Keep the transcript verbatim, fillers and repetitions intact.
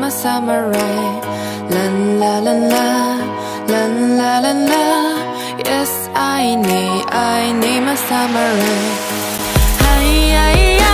a samurai. La la la la, la la la la. Yes, I need, I need my samurai. Hi, hi, hi.